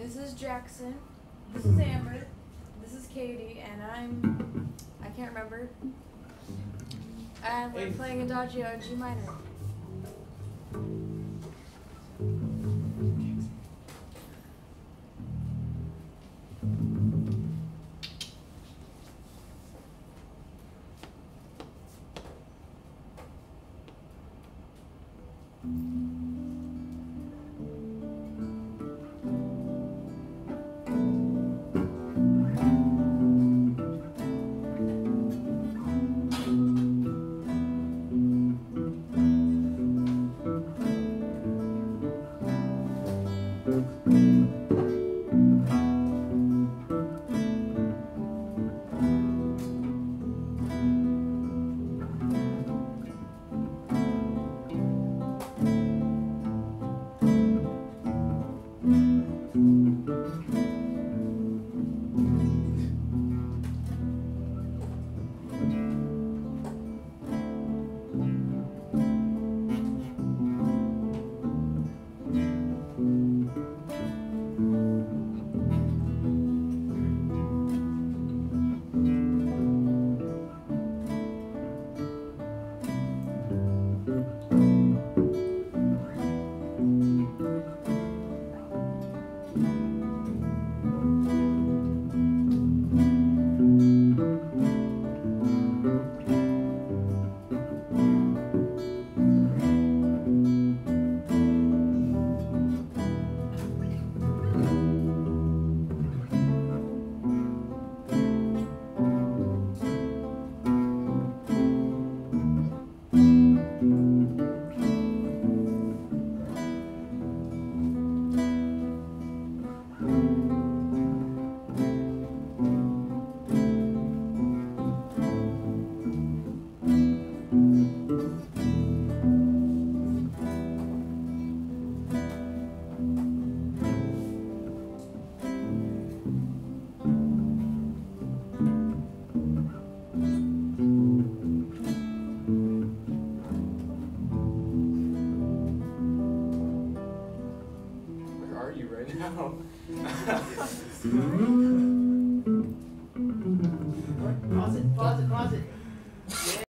This is Jackson. This is Amber. This is Katie, and I can't remember. And we're playing Adagio in G minor. No. Pause it, pause it, pause it.